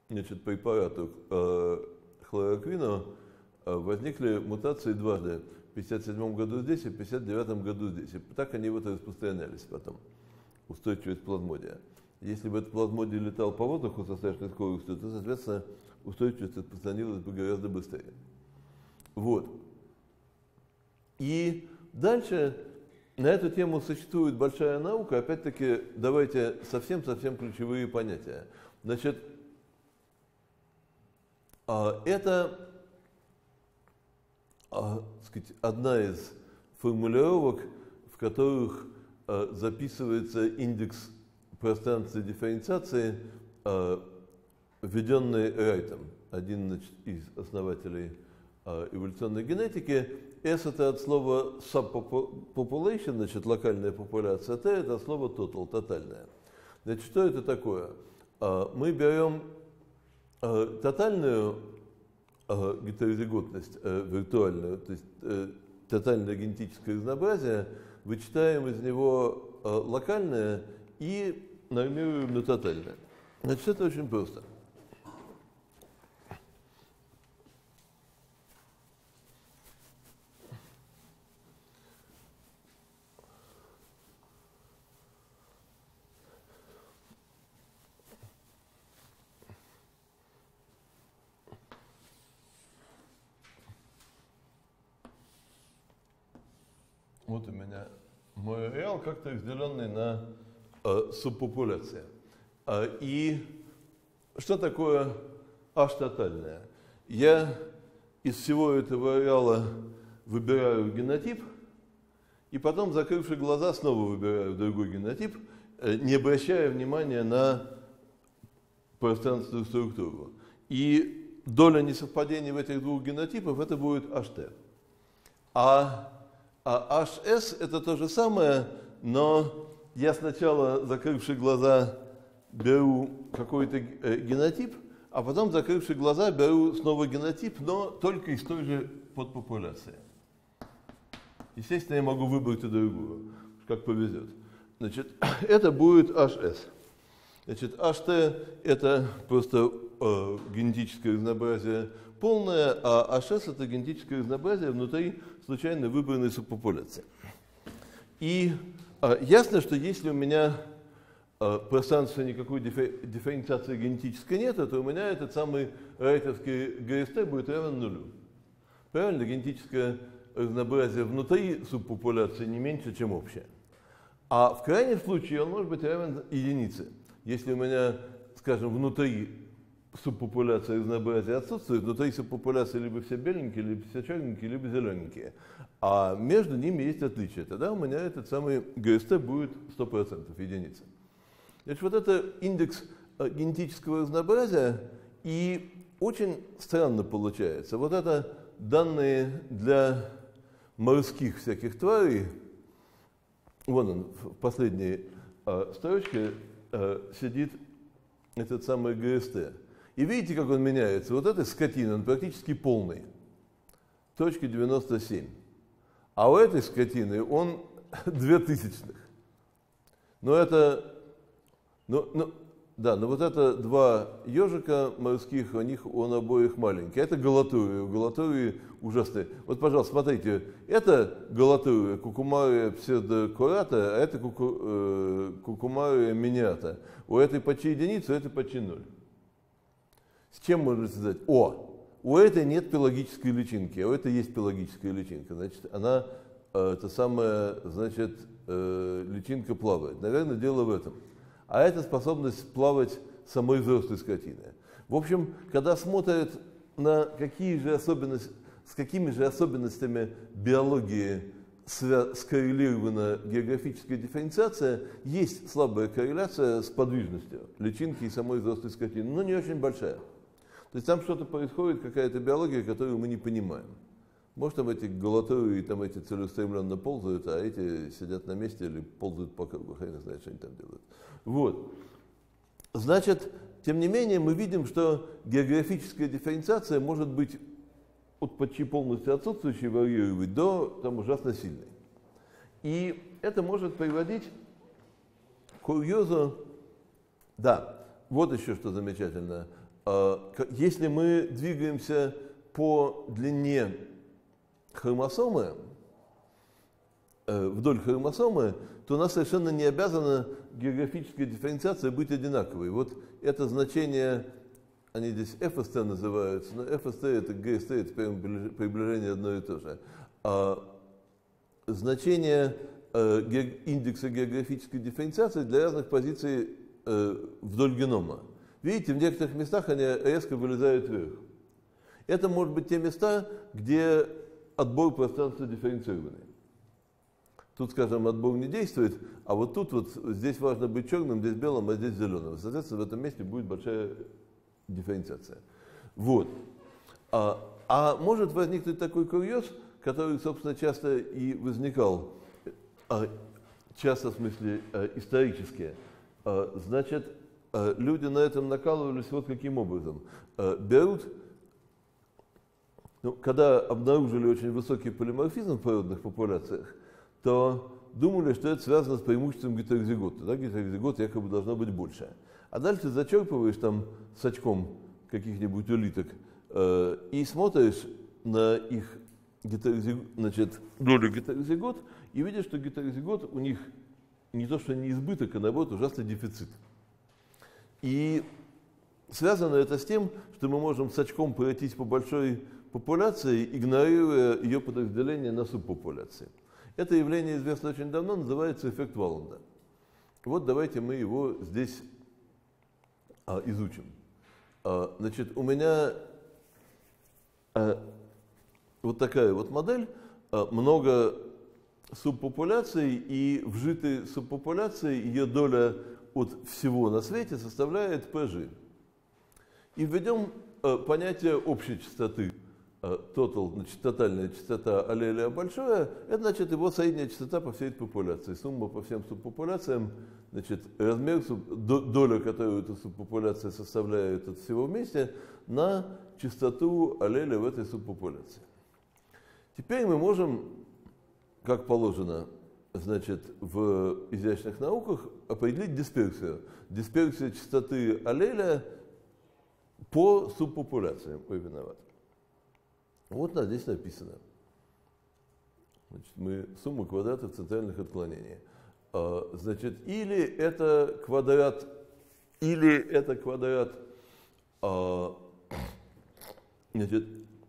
значит, препарату хлороквину возникли мутации дважды. В 1957 году здесь и в 1959 году здесь. И так они вот распространялись потом. Устойчивость плазмодия. Если бы этот плазмодий летал по воздуху со страшной скоростью, то, соответственно, устойчивость распространилась бы гораздо быстрее. Вот. И дальше на эту тему существует большая наука. Опять-таки, давайте совсем-совсем ключевые понятия. Значит, это сказать, одна из формулировок, в которых записывается индекс пространства дифференциации, введенный Райтом, один из основателей эволюционной генетики. S это от слова subpopulation, значит, локальная популяция, T это от слова total, тотальная. Значит, что это такое? Мы берем тотальную гетерозиготность виртуальную, то есть тотальное генетическое разнообразие, вычитаем из него локальное и нормируем на тотальное. Значит, это очень просто. Вот у меня мой ареал, как-то разделенный на субпопуляции. И что такое H тотальное? Я из всего этого ареала выбираю генотип, и потом, закрывши глаза, снова выбираю другой генотип, не обращая внимания на пространственную структуру. И доля несовпадений в этих двух генотипах это будет HT. А HS это то же самое, но я сначала, закрывши глаза, беру какой-то генотип, а потом, закрывши глаза, беру снова генотип, но только из той же подпопуляции. Естественно, я могу выбрать и другую, как повезет. Значит, это будет HS. Значит, HT это просто генетическое разнообразие полное, а HS это генетическое разнообразие внутри случайно выбранной субпопуляции. И ясно, что если у меня пространства никакой дифференциации генетической нет, то у меня этот самый райтовский ГСТ будет равен нулю. Правильно? Генетическое разнообразие внутри субпопуляции не меньше, чем общее. А в крайнем случае он может быть равен единице. Если у меня, скажем, внутри субпопуляции разнообразия отсутствует, внутри субпопуляции либо все беленькие, либо все черненькие, либо зелененькие. А между ними есть отличия. Тогда у меня этот самый ГСТ будет 100% единица. Значит, вот это индекс генетического разнообразия, и очень странно получается. Вот это данные для морских всяких тварей. Вон он, в последней строчке сидит этот самый ГСТ. И видите, как он меняется? Вот эта скотина, он практически полный. Точка 97. А у этой скотины он 2000. Но это... но вот это два ежика морских, у них он обоих маленький. Это галатурия. У галатурии ужасные. Вот, пожалуйста, смотрите. Это галатурия, кукумария псевдокурата, а это кукумария миниата. У этой почти единица, у этой почти ноль. С чем можно сказать? У этой нет пелагической личинки, а у этой есть пелагическая личинка. Значит, она, это самая, значит, личинка плавает. Наверное, дело в этом. А это способность плавать самой взрослой скотины. В общем, когда смотрят на с какими же особенностями биологии скоррелирована географическая дифференциация, есть слабая корреляция с подвижностью личинки и самой взрослой скотины, но не очень большая. То есть там что-то происходит, какая-то биология, которую мы не понимаем. Может, там эти галатурии, там эти целеустремленно ползают, а эти сидят на месте или ползают по кругу, хрен знает, что они там делают. Вот. Значит, тем не менее, мы видим, что географическая дифференциация может быть от почти полностью отсутствующей варьировать до там, ужасно сильной. И это может приводить к курьезу. Да, вот еще что замечательно. если мы двигаемся по длине хромосомы, вдоль хромосомы, то у нас совершенно не обязана географическая дифференциация быть одинаковой. Вот это значение, они здесь FST называются, но FST это GST, это приближение одно и то же. Значение индекса географической дифференциации для разных позиций вдоль генома. Видите, в некоторых местах они резко вылезают вверх. Это может быть те места, где отбор пространства дифференцированный. Тут, скажем, отбор не действует, а вот тут вот здесь важно быть черным, здесь белым, а здесь зеленым. Соответственно, в этом месте будет большая дифференциация. Вот. Может возникнуть такой курьез, который, собственно, часто и возникал, часто в смысле исторически. Значит, люди на этом накалывались вот каким образом. Берут, когда обнаружили очень высокий полиморфизм в природных популяциях, то думали, что это связано с преимуществом гетерозигота. Да, гетерозигот якобы должно быть больше. А дальше зачерпываешь там с очком каких-нибудь улиток и смотришь на их долю гетерозигот и видишь, что гетерозигот у них не то что не избыток, а наоборот ужасный дефицит. И связано это с тем, что мы можем с очком пройтись по большой популяции, игнорируя ее подразделение на субпопуляции. Это явление известно очень давно, называется эффект Воланда. Вот давайте мы его здесь изучим. Значит, у меня вот такая вот модель, много субпопуляций, и в житой субпопуляции ее доля от всего на свете составляет PG. И введем понятие общей частоты. Total, значит, тотальная частота аллеля большое, это значит его средняя частота по всей этой популяции. Сумма по всем субпопуляциям, значит, размер, доля, которую эта субпопуляция составляет от всего вместе, на частоту аллеля в этой субпопуляции. Теперь мы можем, как положено, значит, в изящных науках, определить дисперсию. Дисперсию частоты аллеля по субпопуляциям. Ой, виноват. Вот здесь написано. Значит, сумма квадратов центральных отклонений. Значит, или это квадрат значит,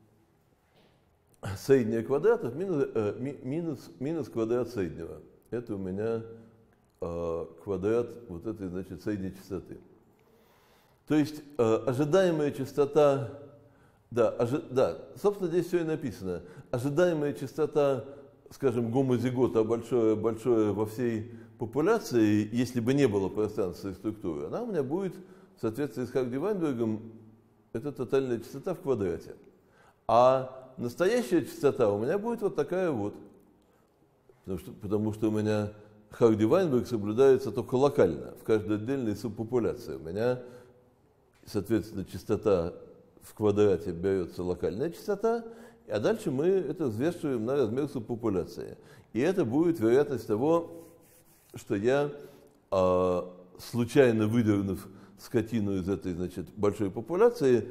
среднее квадратов минус квадрат среднего. Это у меня квадрат вот этой, значит, средней частоты. То есть ожидаемая частота. Да, собственно, здесь все и написано. Ожидаемая частота, скажем, гомозигота большое во всей популяции, если бы не было пространства и структуры, она у меня будет, в соответствии с Харди-Вайнбергом, это тотальная частота в квадрате. А настоящая частота у меня будет вот такая вот. Потому что у меня Харди-Вайнберг соблюдается только локально, в каждой отдельной субпопуляции. У меня, соответственно, частота в квадрате берется локальная частота, а дальше мы это взвешиваем на размер субпопуляции. И это будет вероятность того, что я, случайно выдернув скотину из этой, значит, большой популяции,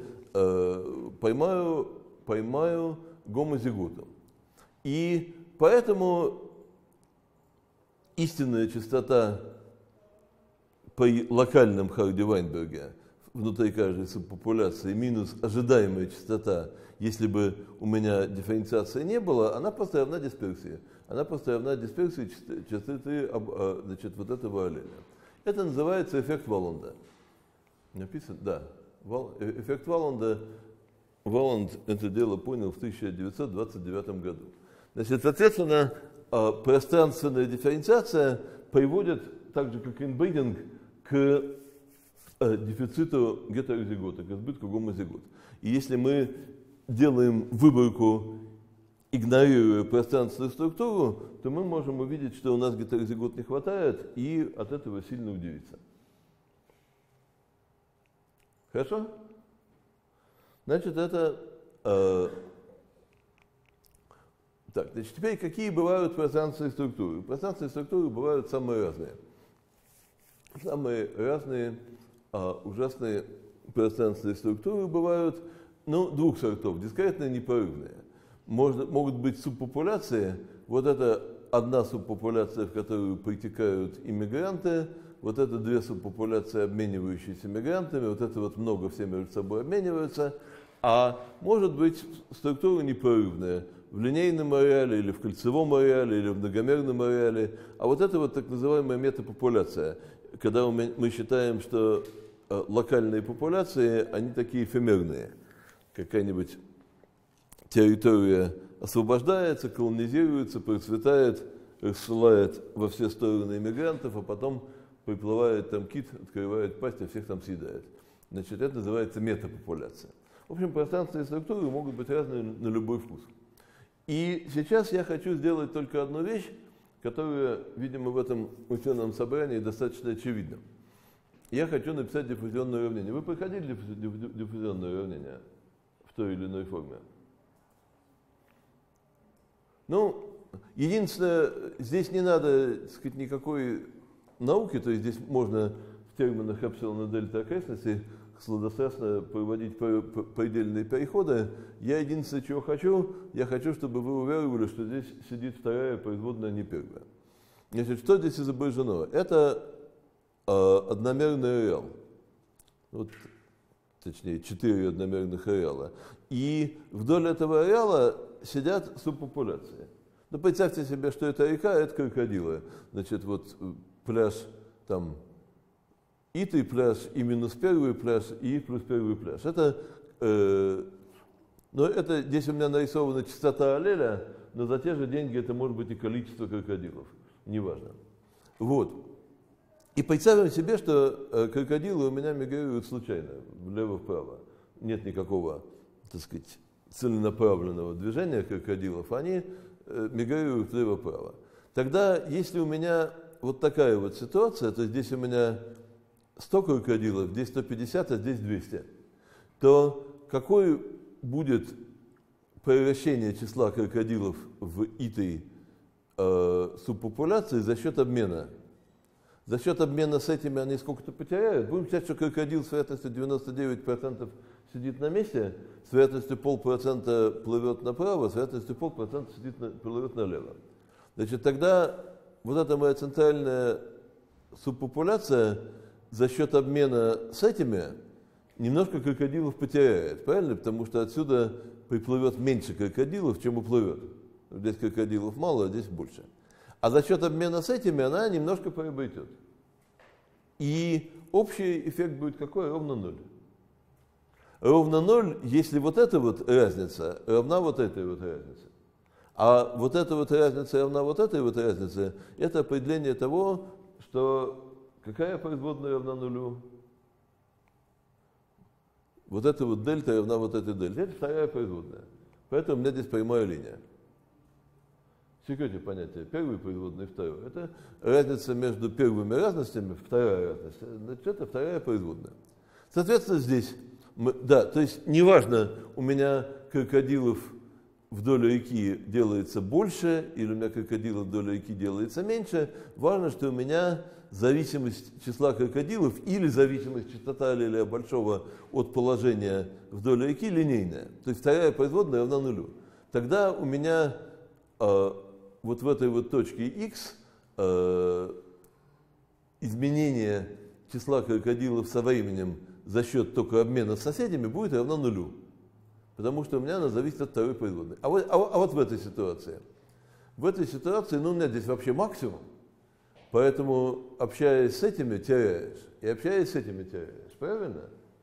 поймаю гомозиготу. И поэтому истинная частота при локальном Харди-Вайнберге внутри каждой субпопуляции минус ожидаемая частота, если бы у меня дифференциации не было, она просто равна дисперсии. Она просто равна дисперсии частоты, значит, вот этого аллеля. Это называется эффект Воланда. Написано? Да. Эффект Воланда. Воланд это дело понял в 1929 году. Значит, соответственно, пространственная дифференциация приводит, так же как инбридинг, к дефициту гетерозигота, к избытку гомозигот. И если мы делаем выборку, игнорируя пространственную структуру, то мы можем увидеть, что у нас гетерозигот не хватает, и от этого сильно удивиться. Хорошо? Значит, это... Так, значит, теперь какие бывают пространственные структуры? Пространственные структуры бывают самые разные. Самые разные ужасные пространственные структуры бывают, ну, двух сортов, дискретные и непрерывные. Могут быть субпопуляции, вот это одна субпопуляция, в которую притекают иммигранты, вот это две субпопуляции, обменивающиеся мигрантами, вот это вот много все между собой обмениваются, а может быть структура непрерывная в линейном ареале или в кольцевом ареале или в многомерном ареале, а вот это вот так называемая метапопуляция, когда мы считаем, что локальные популяции, они такие эфемерные, какая-нибудь территория освобождается, колонизируется, процветает, рассылает во все стороны иммигрантов, а потом приплывает там кит, открывает пасть, а всех там съедает. Значит, это называется метапопуляция. В общем, пространственные структуры могут быть разные на любой вкус. И сейчас я хочу сделать только одну вещь, которая, видимо, в этом ученом собрании достаточно очевидна. Я хочу написать диффузионное уравнение. Вы проходили диффузионное уравнение в той или иной форме? Ну, единственное, здесь не надо, так сказать, никакой науки, то есть здесь можно в терминах эпсилон и дельта окрестностей сладострастно проводить предельные переходы. Я единственное, чего хочу, я хочу, чтобы вы уверовали, что здесь сидит вторая производная, а не первая. Значит, что здесь изображено? Это одномерный ареал. Вот, точнее, 4 одномерных ареала. И вдоль этого ареала сидят субпопуляции. Ну, представьте себе, что это река, это крокодилы. Значит, вот пляж там И3 пляж, и минус первый пляж, и плюс первый пляж. Это, но это здесь у меня нарисована частота аллеля, но за те же деньги это может быть и количество крокодилов. Неважно. Вот. И представим себе, что крокодилы у меня мигрируют случайно, влево-вправо. Нет никакого, так сказать, целенаправленного движения крокодилов, они мигрируют влево-вправо. Тогда, если у меня вот такая вот ситуация, то здесь у меня 100 крокодилов, здесь 150, а здесь 200, то какое будет превращение числа крокодилов в этой субпопуляции за счет обмена? За счет обмена с этими они сколько-то потеряют. Будем считать, что крокодил с вероятностью 99% сидит на месте, с вероятностью 0,5% плывет направо, с вероятностью 0,5% плывет налево. Значит, тогда вот эта моя центральная субпопуляция за счет обмена с этими немножко крокодилов потеряет, правильно? Потому что отсюда приплывет меньше крокодилов, чем уплывет. Здесь крокодилов мало, а здесь больше. А за счет обмена с этими она немножко приобретет. И общий эффект будет какой? Ровно 0. Ровно 0, если вот эта вот разница равна вот этой вот разнице. А вот эта вот разница равна вот этой вот разнице, это определение того, что какая производная равна нулю? Вот эта вот дельта равна вот этой дельте. Это вторая производная. Поэтому у меня здесь прямая линия. Секрете понятие первой производной и второй. Это разница между первыми разностями, вторая разность, значит, это вторая производная. Соответственно, здесь, да, то есть неважно, у меня крокодилов вдоль реки делается больше, или у меня крокодилов вдоль реки делается меньше, важно, что у меня зависимость числа крокодилов или зависимость частота аллеля большого от положения вдоль реки линейная. То есть вторая производная равна нулю. Тогда у меня вот в этой вот точке x изменение числа крокодилов со временем за счет только обмена с соседями будет равно нулю. Потому что у меня она зависит от второй производной. А вот в этой ситуации. В этой ситуации, ну, у меня здесь вообще максимум. Поэтому, общаясь с этими, теряешь. И общаясь с этими, теряешь. Правильно?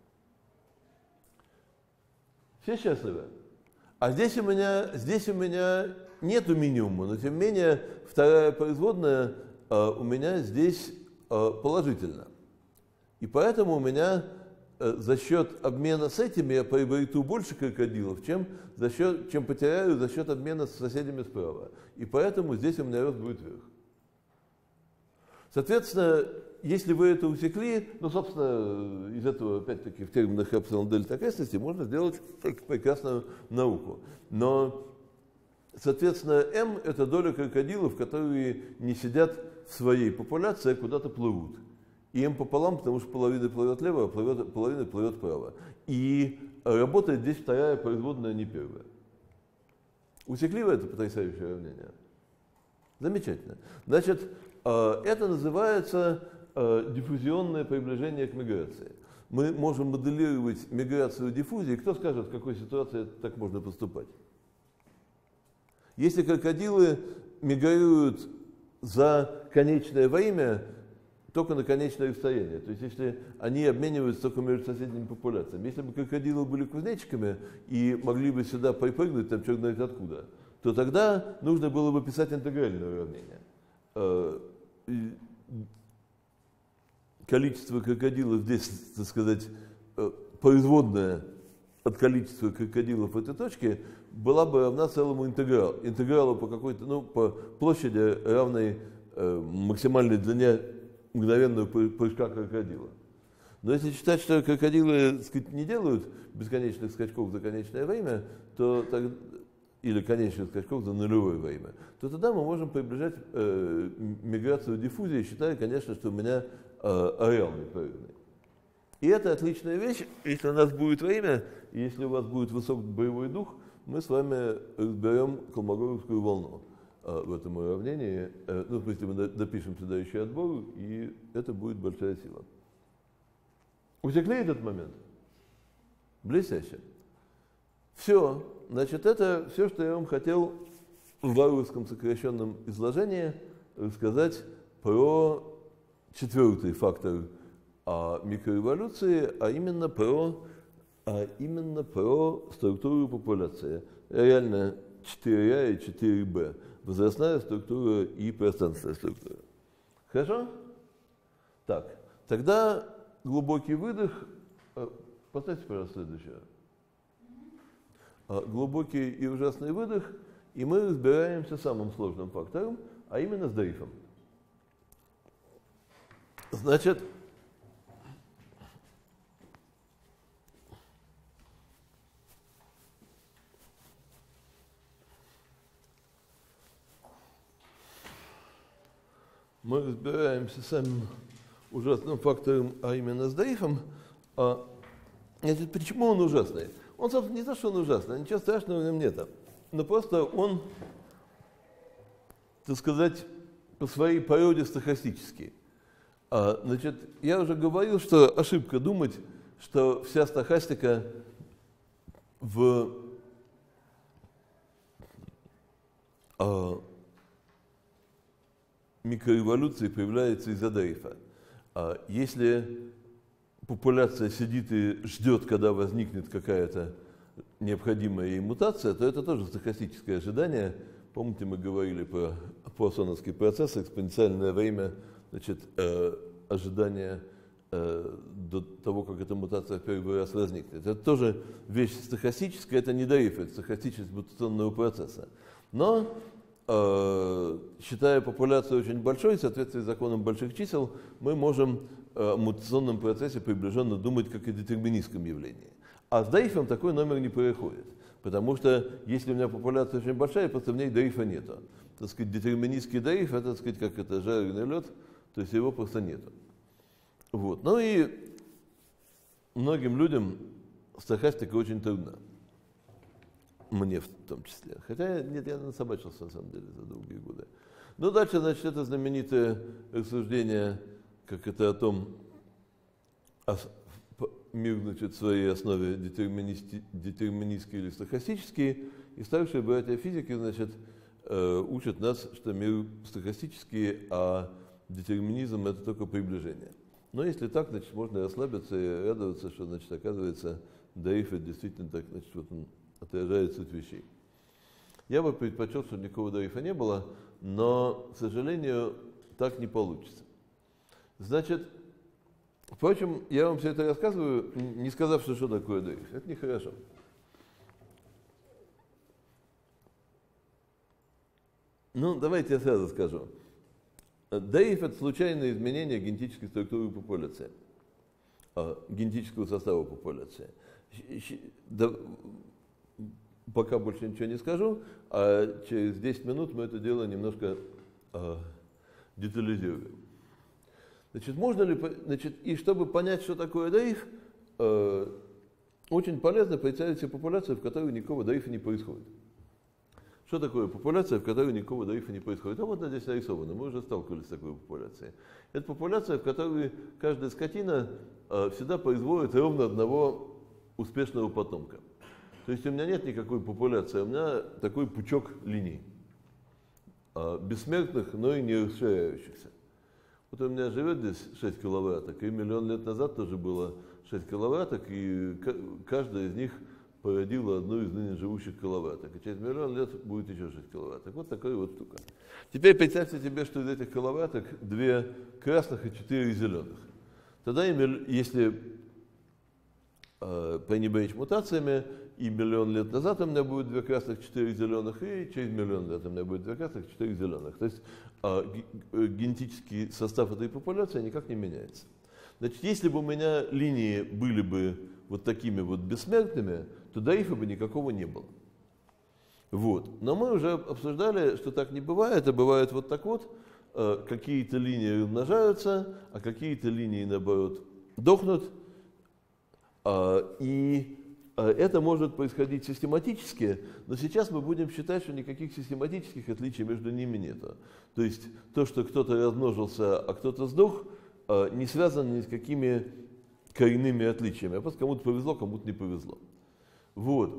Все счастливы? А здесь у меня нету минимума, но тем не менее вторая производная у меня здесь положительна. И поэтому у меня за счет обмена с этими я приобрету больше крокодилов, чем потеряю за счет обмена с соседями справа. И поэтому здесь у меня рост будет вверх. Соответственно, если вы это усекли, ну, собственно, из этого, опять-таки, в терминах эпсилон дельта окрестности можно сделать прекрасную науку. Но, соответственно, m – это доля крокодилов, которые не сидят в своей популяции, а куда-то плывут. и m пополам, потому что половина плывет лево, а половина плывет вправо. И работает здесь вторая производная, а не первая. Усекли вы это потрясающее уравнение? Замечательно. Значит, это называется диффузионное приближение к миграции. Мы можем моделировать миграцию диффузии. Кто скажет, в какой ситуации так можно поступать? Если крокодилы мигрируют за конечное время, только на конечное расстояние. То есть, если они обмениваются только между соседними популяциями. Если бы крокодилы были кузнечиками и могли бы сюда припрыгнуть, там черт знает откуда, то тогда нужно было бы писать интегральное уравнение. Количество крокодилов здесь, так сказать, производное от количества крокодилов в этой точке была бы равна целому интегралу по какой-то, ну, по площади, равной максимальной длине мгновенного прыжка крокодила. Но если считать, что крокодилы, так сказать, не делают бесконечных скачков за конечное время, то или конечных скачков за нулевое время, то тогда мы можем приближать миграцию диффузии, считая, конечно, что у меня ареал непрерывный. И это отличная вещь. Если у нас будет время, и если у вас будет высокий боевой дух, мы с вами разберем Колмогоровскую волну в этом уравнении. Ну, то есть мы допишем сюда еще отбор, и это будет большая сила. Усекли этот момент? Блестяще. Все. Значит, это все, что я вам хотел в варварском сокращенном изложении рассказать про четвертый фактор микроэволюции, а именно про структуру популяции. Реально 4А и 4Б. Возрастная структура и пространственная структура. Хорошо? Так, тогда глубокий выдох. Поставьте, пожалуйста, следующее. Глубокий и ужасный выдох, и мы разбираемся с самым сложным фактором, а именно с дрейфом. Значит, мы разбираемся с самым ужасным фактором, а именно с дрейфом. Значит, почему он ужасный? Он, собственно, не то, что он ужасный, ничего страшного в нем нет. Но просто он, так сказать, по своей породе стохастический. Значит, я уже говорил, что ошибка думать, что вся стохастика в микроэволюции появляется из-за дрейфа. Если популяция сидит и ждет, когда возникнет какая-то необходимая ей мутация, то это тоже стохастическое ожидание. Помните, мы говорили про пуассоновский процесс, экспоненциальное время, значит, ожидания до того, как эта мутация в первый раз возникнет. Это тоже вещь стохастическая, это не дрейф, это стохастичность мутационного процесса. Но, считая популяцию очень большой, в соответствии с законом больших чисел, мы можем о мутационном процессе приближенно думать как о детерминистском явлении. А с дрейфом такой номер не происходит. Потому что если у меня популяция очень большая, просто в ней дрейфа нету. Так сказать, детерминистский дрейф, это, так сказать, как это жареный лед, то есть его просто нету. Вот. Ну и многим людям стохастика очень трудна. Мне в том числе. Хотя, нет, я насобачился, на самом деле, за долгие годы. Ну, дальше, значит, это знаменитое рассуждение, как это о том, мир, значит, в своей основе детерминистский или стохастический, и старшие братья физики, значит, учат нас, что мир стохастический, а детерминизм – это только приближение. Но если так, значит, можно расслабиться и радоваться, что, значит, оказывается, дрейф действительно так, значит, вот он отражает суть вещей. Я бы предпочел, чтобы никакого дрейфа не было, но, к сожалению, так не получится. Значит, впрочем, я вам все это рассказываю, не сказав, что такое дрейф. Это нехорошо. Ну, давайте я сразу скажу. дрейф – это случайное изменение генетической структуры популяции, генетического состава популяции. Пока больше ничего не скажу, а через 10 минут мы это дело немножко детализируем. Значит, можно ли, значит, и чтобы понять, что такое даиф, очень полезно представить себе популяцию, в которой никакого даифа не происходит. Что такое популяция, в которой никакого даифа не происходит? А вот она здесь нарисована, мы уже сталкивались с такой популяцией. Это популяция, в которой каждая скотина всегда производит ровно одного успешного потомка. То есть у меня нет никакой популяции, у меня такой пучок линий, бессмертных, но и не расширяющихся. Вот у меня живет здесь 6 киловатток, и миллион лет назад тоже было 6 киловатток, и каждая из них породила одну из ныне живущих киловатток. И через миллион лет будет еще 6 киловатток. Вот такая вот штука. Теперь представьте себе, что из этих киловатток 2 красных и 4 зеленых. Тогда, если пренебречь мутациями, и миллион лет назад у меня будет 2 красных, 4 зеленых, и через миллион лет у меня будет 2 красных, 4 зеленых. То есть генетический состав этой популяции никак не меняется. Значит, если бы у меня линии были бы вот такими вот бессмертными, то даифа бы никакого не было. Вот. Но мы уже обсуждали, что так не бывает, а бывает вот так вот. Какие-то линии умножаются, а какие-то линии, наоборот, дохнут. И это может происходить систематически, но сейчас мы будем считать, что никаких систематических отличий между ними нет. То есть то, что кто-то размножился, а кто-то сдох, не связано ни с какими коренными отличиями. А просто кому-то повезло, кому-то не повезло. Вот.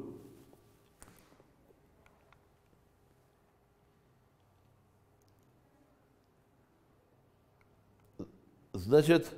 Значит,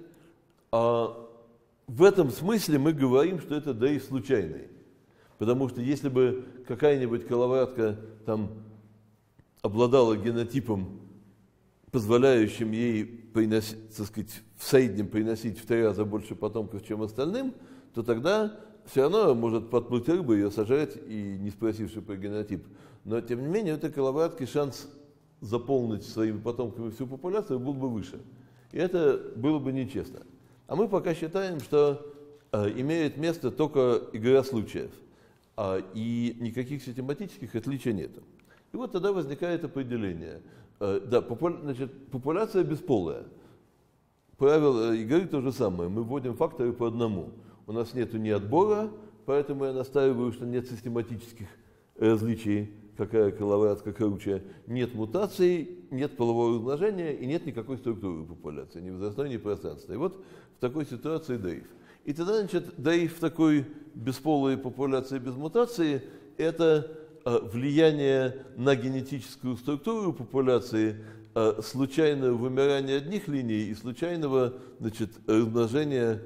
в этом смысле мы говорим, что это даиф случайный. Потому что если бы какая-нибудь коловратка там обладала генотипом, позволяющим ей приносить, так сказать, в среднем приносить в 3 раза больше потомков, чем остальным, то тогда все равно может подплыть рыба, ее сажать, и не спросивши про генотип. Но, тем не менее, у этой коловратки шанс заполнить своими потомками всю популяцию был бы выше. И это было бы нечестно. А мы пока считаем, что имеет место только игра случаев, и никаких систематических отличий нет. И вот тогда возникает определение. Да, значит, популяция бесполая. Правило игры то же самое. Мы вводим факторы по одному. У нас нет ни отбора, поэтому я настаиваю, что нет систематических различий, какая коловратка круче, нет мутаций, нет полового размножения и нет никакой структуры популяции, ни возрастной, ни пространственной. И вот в такой ситуации даиф. И тогда, значит, даиф в такой бесполой популяции без мутации – это влияние на генетическую структуру популяции, случайного вымирания одних линий и случайного, значит, размножения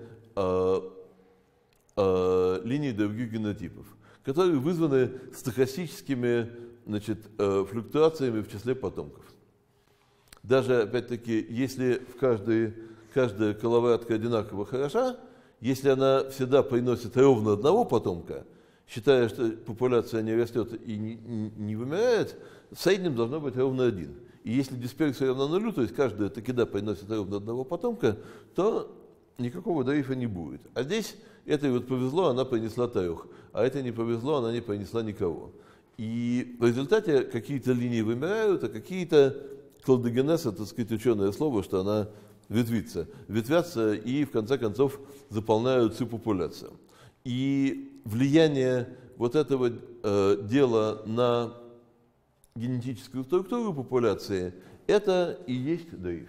линий других генотипов, которые вызваны стохастическими, значит, флуктуациями в числе потомков. Даже, опять-таки, если каждая коловратка одинаково хороша, если она всегда приносит ровно одного потомка, считая, что популяция не растет и не вымирает, в среднем должно быть ровно один. И если дисперсия равна нулю, то есть каждая такида приносит ровно одного потомка, то никакого даифа не будет. А здесь этой вот повезло, она принесла 3, а этой не повезло, она не принесла никого. И в результате какие-то линии вымирают, а какие-то кладогенез, это, так сказать, ученое слово, что она ветвятся и в конце концов заполняют всю популяцию. И влияние вот этого дела на генетическую структуру популяции – это и есть даиф.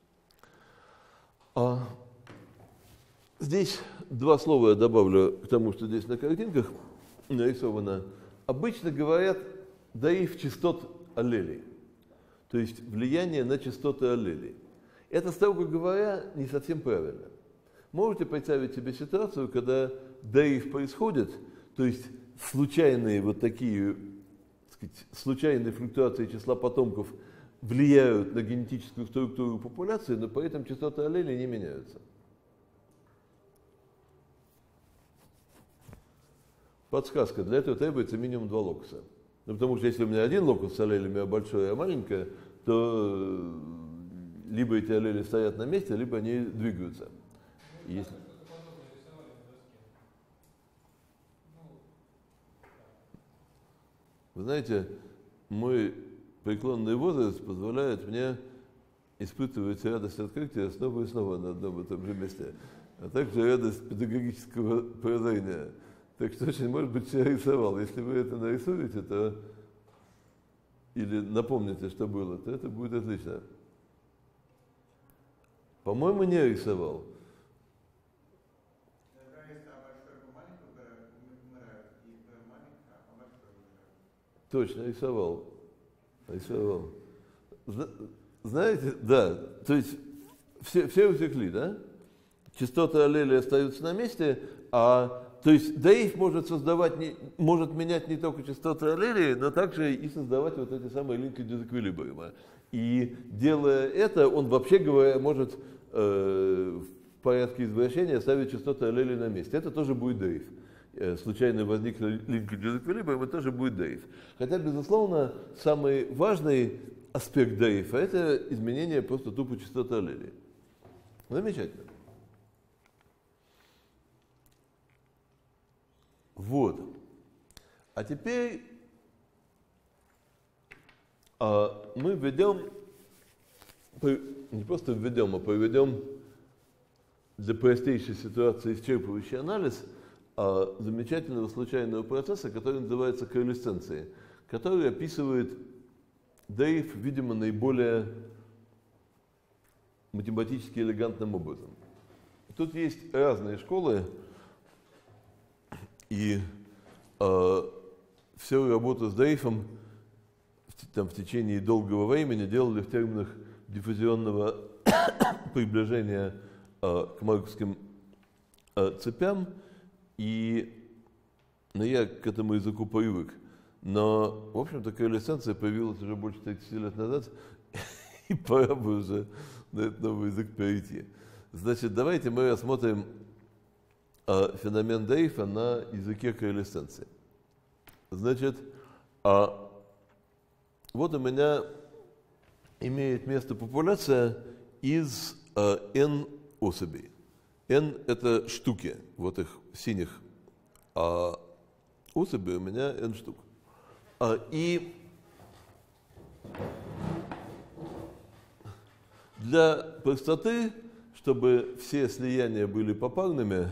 Здесь 2 слова я добавлю к тому, что здесь на картинках нарисовано. Обычно говорят даиф частот аллелей, то есть влияние на частоты аллелей. Это, строго говоря, не совсем правильно. Можете представить себе ситуацию, когда даиф происходит, то есть случайные вот такие, так сказать, случайные флуктуации числа потомков влияют на генетическую структуру популяции, но при этом частоты аллелей не меняются. Подсказка. Для этого требуется минимум 2 локуса. Ну, потому что если у меня один локус с аллелями, а большой, а маленькое, то либо эти аллели стоят на месте, либо они двигаются. Если... Вы знаете, мой преклонный возраст позволяет мне испытываете радость открытия снова и снова на одном и том же месте, а также радость педагогического прозрения. Так что очень, может быть, я рисовал. Если вы это нарисуете, то или напомните, что было, то это будет отлично. По-моему, не рисовал. Точно, рисовал. Рисовал. Знаете, да, то есть все утекли, да? Частоты аллелей остаются на месте, то есть ДАИФ может может менять не только частоты аллелей, но также и создавать вот эти самые линки дезэквилибриума. И делая это, он, вообще говоря, может в порядке извращения ставить частоты аллелей на месте. Это тоже будет ДАИФ. Случайно возникли линки дезэквилибриума, это тоже будет ДАИФ. Хотя, безусловно, самый важный аспект ДАИФа – это изменение просто тупо частоты аллелей. Замечательно. Вот. А теперь мы введем, не просто введем, а проведем для простейшей ситуации исчерпывающий анализ замечательного случайного процесса, который называется коалесценцией, который описывает ДАИФ, видимо, наиболее математически элегантным образом. Тут есть разные школы, и всю работу с ДАИФом в течение долгого времени делали в терминах диффузионного приближения к марковским цепям, но я к этому языку привык. Но, в общем-то, коалесценция появилась уже больше 30 лет назад, и пора бы уже на этот новый язык перейти. Значит, давайте мы рассмотрим феномен ДАИФа на языке коалесценции. Значит, вот у меня имеет место популяция из n особей. N – это штуки, вот их синих особей у меня n штук. И для простоты, чтобы все слияния были попарными,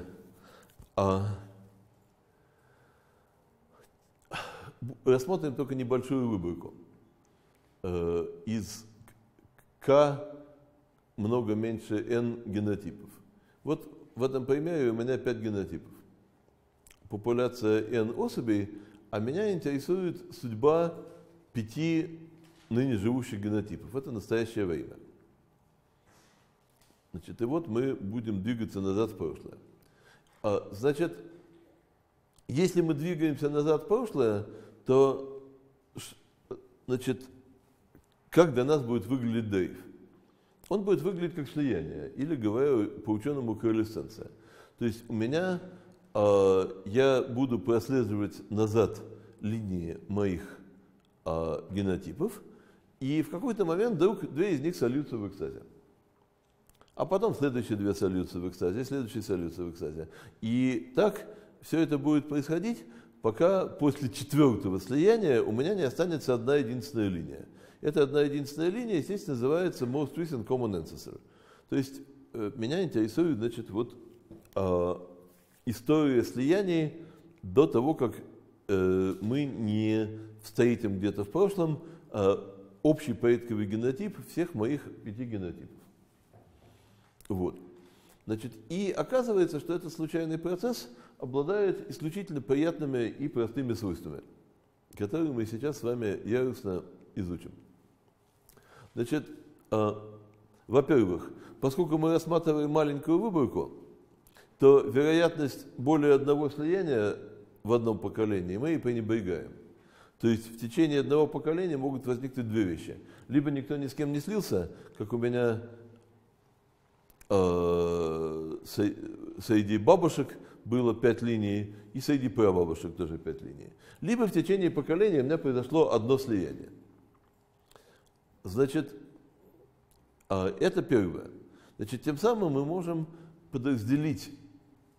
рассмотрим только небольшую выборку из К много меньше N генотипов. Вот в этом примере у меня 5 генотипов. Популяция N особей, а меня интересует судьба 5 ныне живущих генотипов. Это настоящее время. Значит, и вот мы будем двигаться назад в прошлое. Значит, если мы двигаемся назад в прошлое, то, значит, как для нас будет выглядеть ДАИФ? Он будет выглядеть как слияние, или, говоря по-ученому, коалесценция. То есть у меня, я буду прослеживать назад линии моих генотипов, и в какой-то момент вдруг 2 из них сольются в экстазе. А потом следующие 2 сольются в экстазе, следующие сольются в экстазе. И так все это будет происходить, пока после 4-го слияния у меня не останется одна единственная линия. Эта одна единственная линия, естественно, называется Most Recent Common Ancestor. То есть меня интересует, значит, вот история слияний до того, как мы не встретим где-то в прошлом общий порядковый генотип всех моих 5 генотипов. Вот. Значит, и оказывается, что этот случайный процесс обладает исключительно приятными и простыми свойствами, которые мы сейчас с вами яростно изучим. Значит, во-первых, поскольку мы рассматриваем маленькую выборку, то вероятность более одного слияния в одном поколении мы и пренебрегаем. То есть в течение одного поколения могут возникнуть 2 вещи. Либо никто ни с кем не слился, как у меня среди бабушек было 5 линий, и среди прабабушек тоже 5 линий. Либо в течение поколения у меня произошло одно слияние. Значит, это первое. Значит, тем самым мы можем подразделить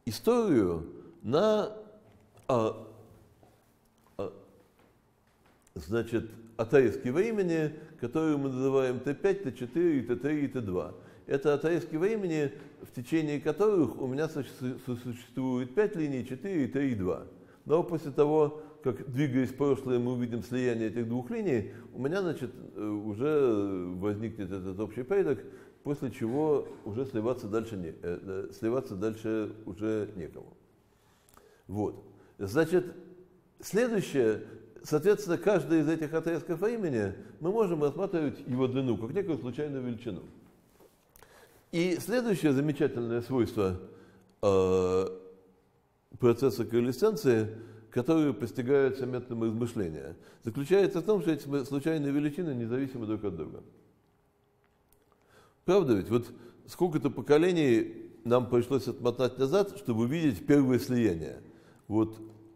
историю на значит, отрезки времени, которые мы называем Т5, Т4, Т3 и Т2. Это отрезки времени, в течение которых у меня существует 5 линий, 4, 3 и 2. Но после того, как, двигаясь в прошлое, мы увидим слияние этих двух линий, у меня, значит, уже возникнет этот общий порядок, после чего уже сливаться дальше уже некому. Вот. Значит, следующее, соответственно, каждый из этих отрезков времени мы можем рассматривать его длину как некую случайную величину. И следующее замечательное свойство процесса коалесценции, которое постигается методом размышления, заключается в том, что эти случайные величины независимы друг от друга. Правда ведь? Вот сколько-то поколений нам пришлось отмотать назад, чтобы увидеть первое слияние. Вот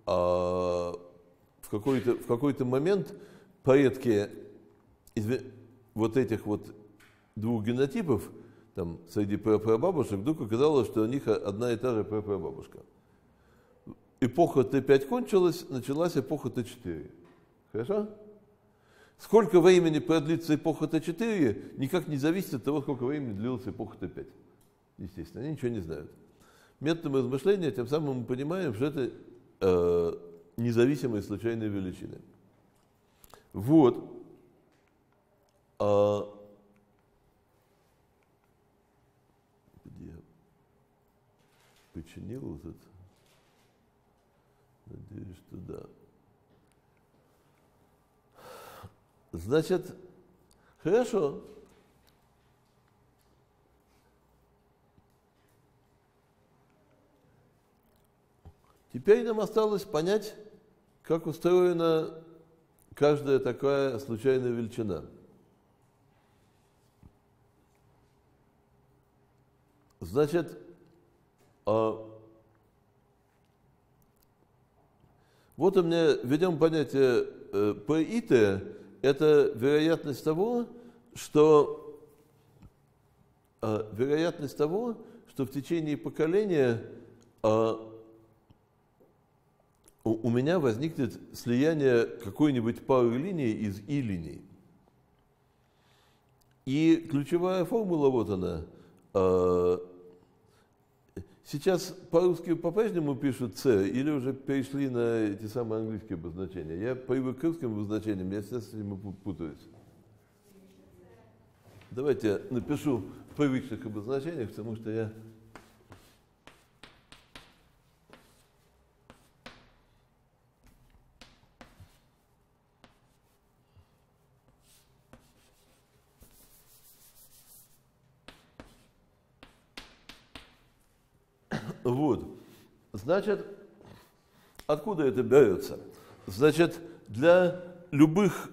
в какой-то момент порядки вот этих вот двух генотипов там, среди прапрабабушек вдруг оказалось, что у них одна и та же прапрабабушка. Эпоха Т5 кончилась, началась эпоха Т4. Хорошо? Сколько времени продлится эпоха Т4, никак не зависит от того, сколько времени длилась эпоха Т5. Естественно, они ничего не знают. Методом размышления тем самым мы понимаем, что это независимые случайные величины. Вот. Где я починил этот? Надеюсь, что да. Значит, хорошо. Теперь нам осталось понять, как устроена каждая такая случайная величина. Значит, вот у меня введем понятие P и T. Это вероятность того, что в течение поколения у меня возникнет слияние какой-нибудь пары линий из И-линий. И ключевая формула, вот она. Сейчас по-русски по-прежнему пишут «С» или уже перешли на эти самые английские обозначения? Я привык к русским обозначениям, я сейчас с ними путаюсь. Давайте я напишу в привычных обозначениях, потому что я... Вот. Значит, откуда это берется? Значит, для любых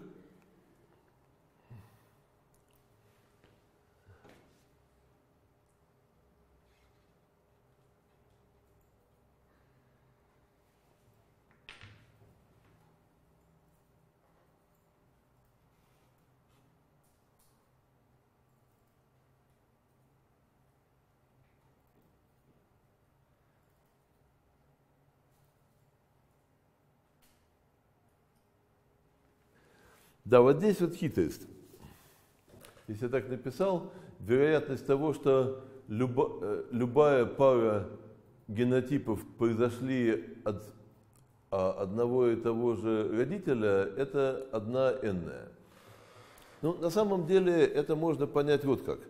Да, вот здесь вот хитрость. Если я так написал, вероятность того, что любая пара генотипов произошли от одного и того же родителя, это 1n. Ну, на самом деле это можно понять вот как.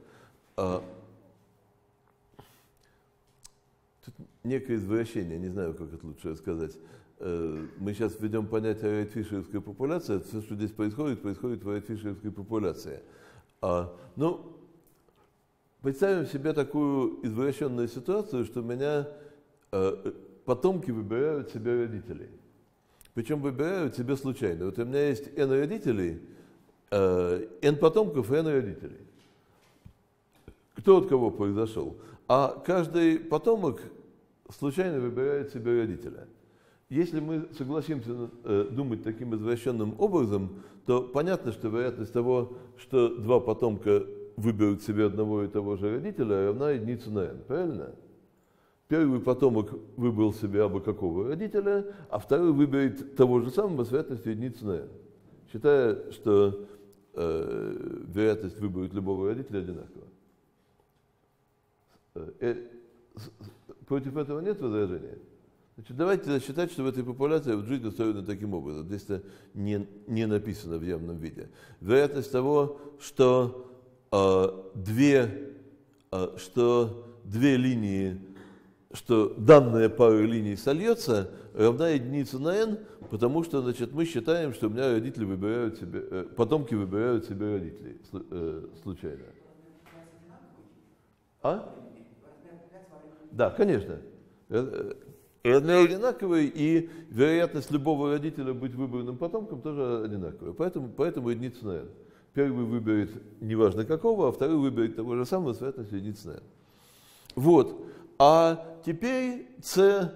Тут некое извращение, не знаю, как это лучше сказать. Мы сейчас введем понятие райтфишеровской популяции. Все, что здесь происходит, происходит в райтфишеровской популяции. Ну, представим себе такую извращенную ситуацию, что у меня потомки выбирают себе родителей. Причем выбирают себе случайно. Вот у меня есть n родителей, n потомков и n родителей. Кто от кого произошел? А каждый потомок случайно выбирает себе родителя. Если мы согласимся думать таким извращенным образом, то понятно, что вероятность того, что два потомка выберут себе одного и того же родителя, равна единице на n. Правильно? Первый потомок выбрал себе абы какого родителя, а второй выберет того же самого с вероятностью единицы на n. считая, что вероятность выбрать любого родителя одинакова. Против этого нет возражения? Значит, давайте считать, что в этой популяции вот жизнь устроена таким образом. Здесь это не написано в явном виде. Вероятность того, что две линии, что данная пара линий сольется, равна единице на n, потому что, значит, мы считаем, что у меня родители выбирают себе, потомки выбирают себе родителей случайно. А? Да, конечно. Размер одинаковый, и вероятность любого родителя быть выбранным потомком тоже одинаковая. Поэтому единица на n. Первый выберет неважно какого, а второй выберет того же самого с вероятностью единицы на n. Вот. А теперь c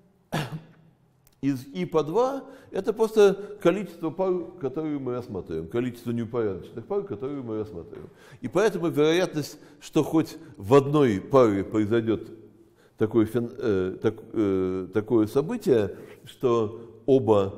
из i по 2 это просто количество пар, которые мы рассматриваем, количество неупорядоченных пар, которые мы рассматриваем. И поэтому вероятность, что хоть в одной паре произойдет такое событие, что оба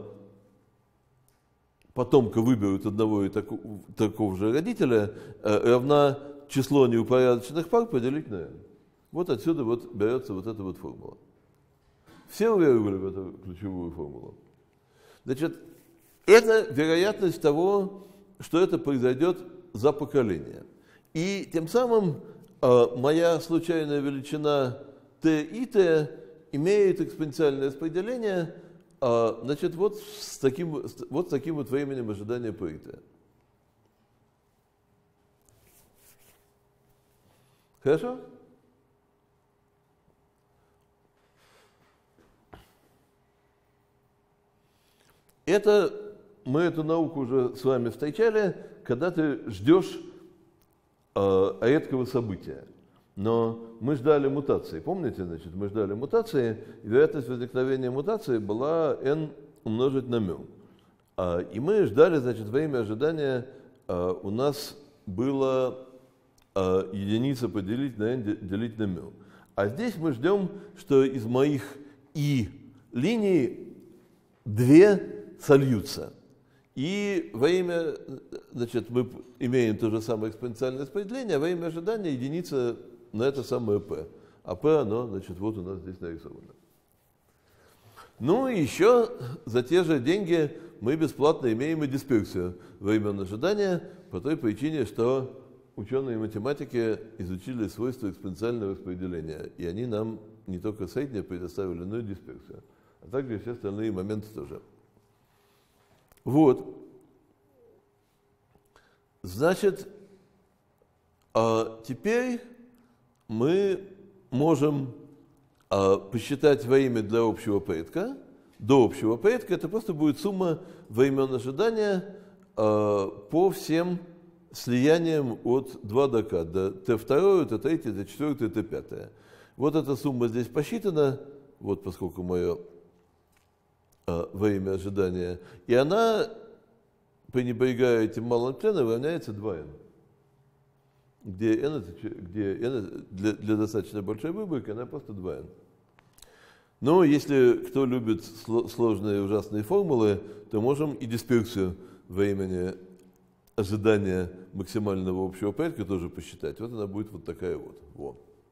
потомка выберут одного и такого же родителя, равна число неупорядоченных пар поделить на n. Вот отсюда вот берется вот эта вот формула. Все уверовали в эту ключевую формулу. Значит, это вероятность того, что это произойдет за поколение. И тем самым моя случайная величина t и t имеет экспоненциальное распределение, значит, вот с таким вот временем ожидания по t. Хорошо? Мы эту науку уже с вами встречали, когда ты ждешь редкого события. Но мы ждали мутации. Помните, значит, мы ждали мутации, и вероятность возникновения мутации была n умножить на μ. И мы ждали, значит, время ожидания у нас было единица поделить на n делить на μ. А здесь мы ждем, что из моих и линий две сольются. И во имя, значит, мы имеем то же самое экспоненциальное распределение, а во имя ожидания единица на это самое p. А p, оно, значит, вот у нас здесь нарисовано. Ну и еще за те же деньги мы бесплатно имеем и дисперсию времен ожидания по той причине, что ученые математики изучили свойства экспоненциального распределения. И они нам не только среднее предоставили, но и дисперсию. А также и все остальные моменты тоже. Вот. Значит, теперь мы можем посчитать время для общего предка. До общего предка это просто будет сумма времен ожидания по всем слияниям от 2 до k, до t2, t3, t4, t5. Вот эта сумма здесь посчитана, вот поскольку мое время ожидания, и она, пренебрегая этим малым членом, равняется 2n. Где n для достаточно большой выборки, она просто 2n. Но если кто любит сложные ужасные формулы, то можем и дисперсию времени ожидания максимального общего предка тоже посчитать. Вот она будет вот такая вот.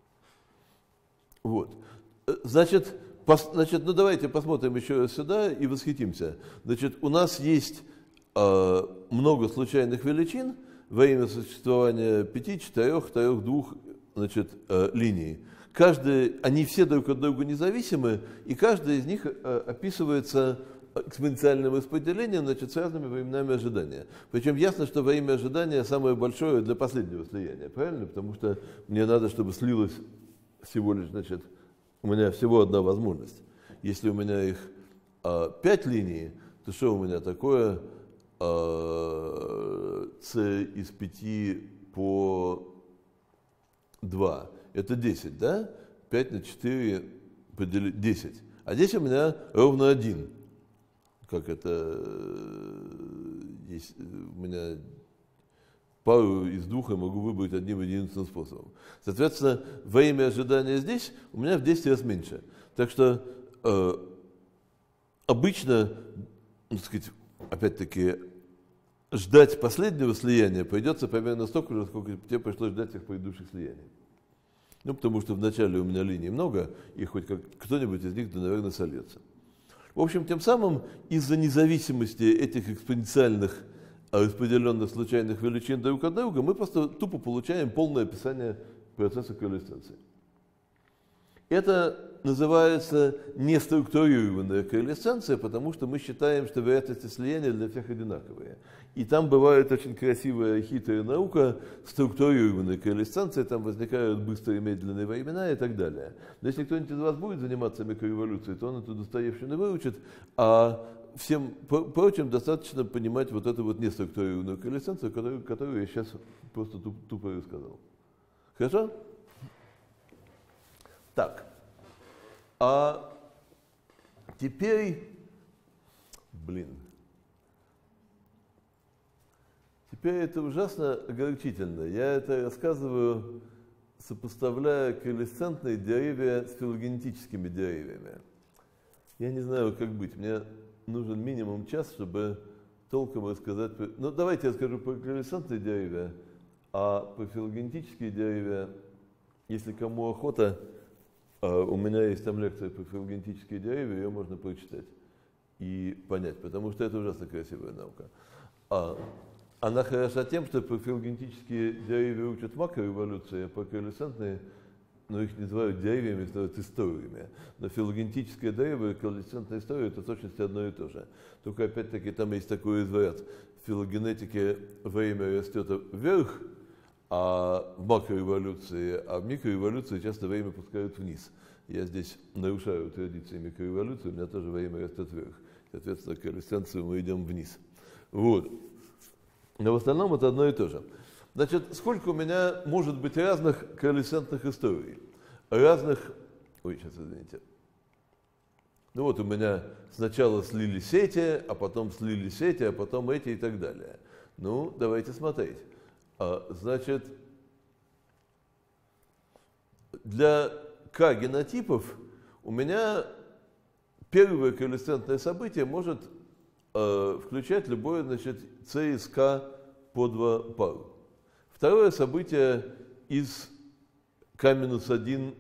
Вот. Значит, ну давайте посмотрим еще раз сюда и восхитимся. Значит, у нас есть много случайных величин во имя существования 5, 4, 2, значит, линий. Они все друг от друга независимы, и каждая из них описывается экспоненциальным распределением, значит, с разными временами ожидания. Причем ясно, что время ожидания самое большое для последнего слияния, правильно? Потому что мне надо, чтобы слилось всего лишь, значит, у меня всего одна возможность. Если у меня их 5 линий, то что у меня такое c из 5 по 2? Это 10, да? 5 на 4 поделить 10. А здесь у меня ровно 1. Как это? Есть, у меня пару из 2 я могу выбрать одним единственным способом. Соответственно, время ожидания здесь у меня в 10 раз меньше. Так что обычно, так сказать, опять-таки, ждать последнего слияния придется примерно столько же, сколько тебе пришлось ждать всех предыдущих слияний. Ну, потому что вначале у меня линий много, и хоть кто-нибудь из них, да, наверное, сольется. В общем, тем самым, из-за независимости этих экспоненциальных распределенных случайных величин друг от друга, мы просто тупо получаем полное описание процесса коалесценции. Это называется неструктурированная коалесценция, потому что мы считаем, что вероятности слияния для всех одинаковые. И там бывает очень красивая, хитрая наука, структурированная коалесценция, там возникают быстрые и медленные времена и так далее. Но если кто-нибудь из вас будет заниматься микроэволюцией, то он эту Достоевщину выучит, а всем прочим достаточно понимать вот эту вот неструктурированную коалесценцию, которую я сейчас просто тупо рассказал. Хорошо? Так. А теперь, теперь это ужасно огорчительно. Я это рассказываю, сопоставляя коалесцентные деревья с филогенетическими деревьями. Я не знаю, как быть. Мне нужен минимум час, чтобы толком рассказать. Ну, давайте я скажу про коалесцентные деревья, а про филогенетические деревья, если кому охота, у меня есть там лекция по филогенетические деревья, ее можно прочитать и понять, потому что это ужасно красивая наука. Она хороша тем, что по филогенетические деревья учат макроэволюции, а по коалесцентные, но их называют деревьями, называют историями. Но филогенетическое дерево и коалесцентная история – это в точности одно и то же. Только опять-таки там есть такой изврат. В филогенетике время растет вверх, а в макроэволюции, а в микроэволюции часто время пускают вниз. Я здесь нарушаю традиции микроэволюции, у меня тоже время растет вверх. Соответственно, коалесценцию мы идем вниз. Вот. Но в остальном это одно и то же. Значит, сколько у меня может быть разных коалесцентных историй? Разных... Ой, сейчас, извините. Ну вот у меня сначала слились эти, а потом слились эти, а потом эти и так далее. Ну, давайте смотреть. Значит, для К-генотипов у меня первое коалесцентное событие может включать любое, значит, С из К по 2 пару. Второе событие из К-1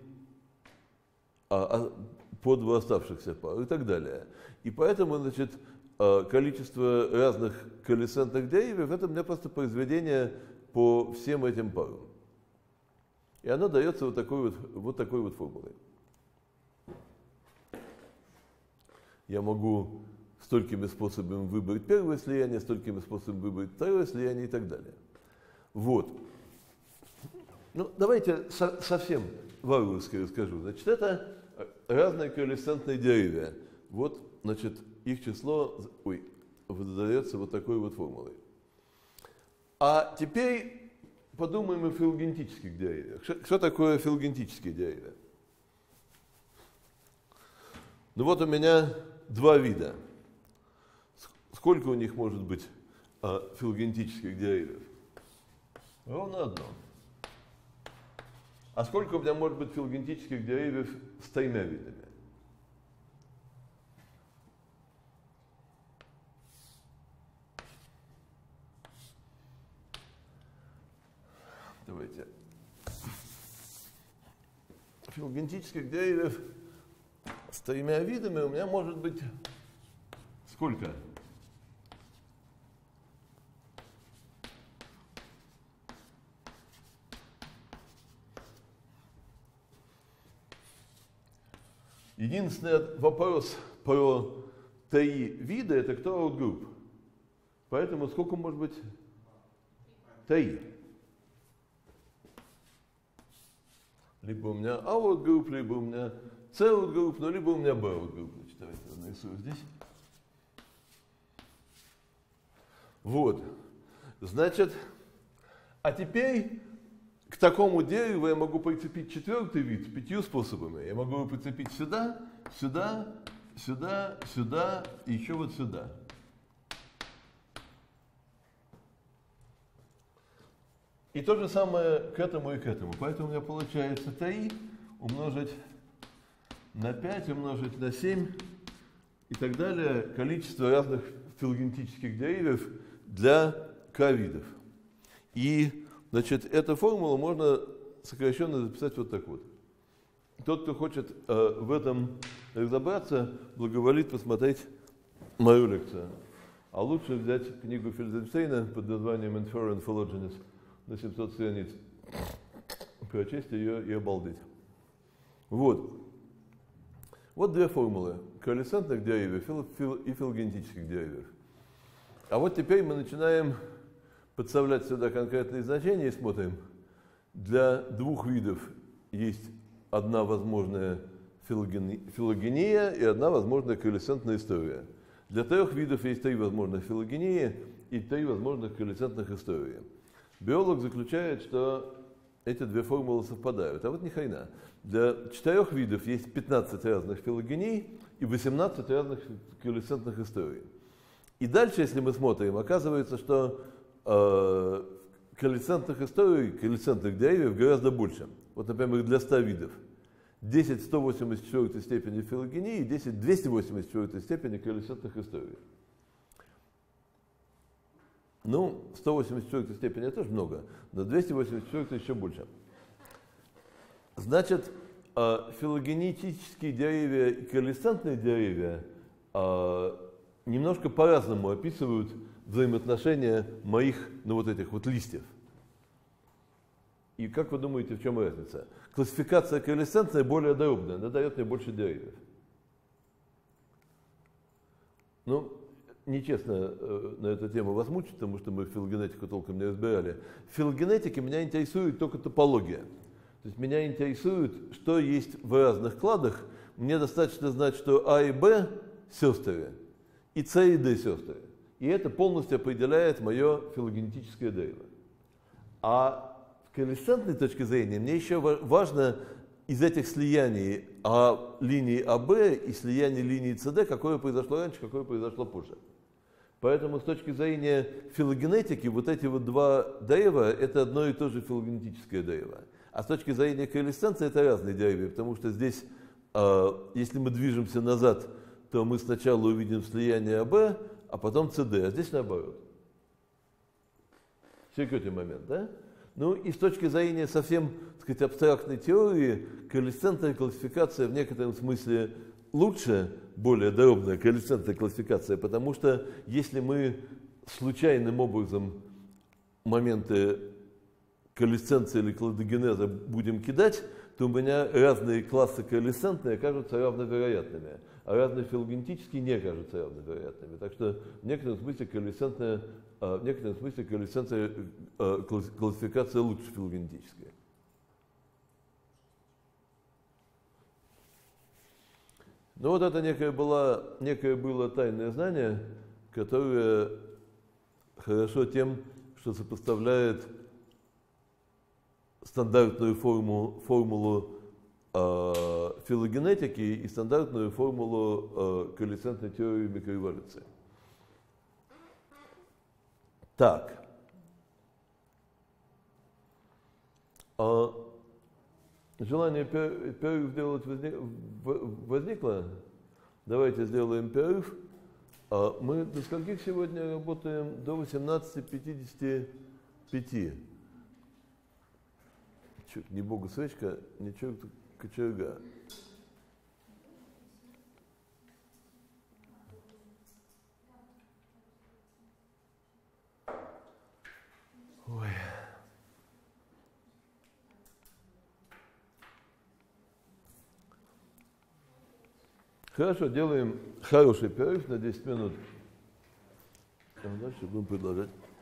по 2 оставшихся пар и так далее. И поэтому, значит, количество разных коалесцентных деревьев – это у меня просто произведение по всем этим парам. И оно дается вот такой вот формулой. Я могу столькими способами выбрать первое слияние, столькими способами выбрать второе слияние и так далее. Вот. Ну, давайте совсем варварски расскажу. Значит, это разные коалесцентные деревья. Вот, значит, их число задается вот такой вот формулой. А теперь подумаем о филогенетических деревьях. Что такое филогенетические деревья? Ну вот у меня два вида. Сколько у них может быть филогенетических деревьев? Ровно одно. А сколько у меня может быть филогенетических деревьев с 3 видами? Давайте. Филогенетических деревьев с 3 видами у меня может быть сколько? Единственный вопрос про 3 вида – это кто outgroup. Поэтому сколько может быть? 3. Либо у меня A outgroup, либо у меня C outgroup, ну, либо у меня B outgroup. Значит, давайте я нарисую здесь. Вот. Значит, а теперь к такому дереву я могу прицепить 4-й вид 5 способами. Я могу его прицепить сюда, сюда, сюда, сюда и еще вот сюда. И то же самое к этому и к этому. Поэтому у меня получается 3 умножить на 5, умножить на 7 и так далее. Количество разных филогенетических деревьев для k-видов. И, значит, эту формулу можно сокращенно записать вот так вот. Тот, кто хочет в этом разобраться, благоволит посмотреть мою лекцию. А лучше взять книгу Фельденштейна под названием Inference Phylogenies на 700 страниц, прочесть ее и обалдеть. Вот. Вот две формулы коэлесцентных деривов и филогенетических деривов. А вот теперь мы начинаем подставлять сюда конкретные значения и смотрим. Для двух видов есть одна возможная филогения и одна возможная коэлесцентная история. Для трех видов есть три возможных филогении и три возможных коэлесцентных истории. Биолог заключает, что эти две формулы совпадают. А вот ни хрена. Для четырех видов есть 15 разных филогений и 18 разных коэлесцентных историй. И дальше, если мы смотрим, оказывается, что коэлесцентных историй, коэлесцентных деривов гораздо больше. Вот, например, для 100 видов. 10 184 степени филогении и 10 284 степени коэлесцентных историй. Ну, 184 степени тоже много, но 284 еще больше. Значит, филогенетические деревья и коэлесцентные деревья немножко по-разному описывают взаимоотношения моих, ну, вот этих вот листьев. И как вы думаете, в чем разница? Классификация коэлесцентная более дробная, она дает мне больше деревьев. Ну, нечестно на эту тему вас мучить, потому что мы филогенетику толком не разбирали. В филогенетике меня интересует только топология. То есть меня интересует, что есть в разных кладах. Мне достаточно знать, что А и Б сестры, и С и Д сестры. И это полностью определяет мое филогенетическое дерево. А с коэлесцентной точки зрения мне еще важно из этих слияний линии АБ и слияний линии СД, какое произошло раньше, какое произошло позже. Поэтому с точки зрения филогенетики вот эти вот два дерева – это одно и то же филогенетическое дерево. А с точки зрения коэлесценции это разные деревья, потому что здесь, если мы движемся назад, то мы сначала увидим слияние АБ, а потом СД, а здесь наоборот. Секретный момент, да? Ну и с точки зрения совсем, так сказать, абстрактной теории, коэлесцентная классификация в некотором смысле лучше, более дробная коэлесцентная классификация, потому что если мы случайным образом моменты коэлесценции или кладогенеза будем кидать, то у меня разные классы коэлесцентные окажутся равновероятными, а разные филогенетические не окажутся равновероятными. Так что в некотором смысле классификация лучше филогенетическая. Ну вот это некое было тайное знание, которое хорошо тем, что сопоставляет стандартную формулу филогенетики и стандартную формулу коэлесцентной теории микроэволюции. Так. Желание перерыв сделать возникло? Давайте сделаем перерыв. Мы до скольких сегодня работаем? До 18:55. Чуть не богу свечка, не черту кочерга. Ой. Хорошо, делаем хороший перерыв на 10 минут. А дальше будем продолжать.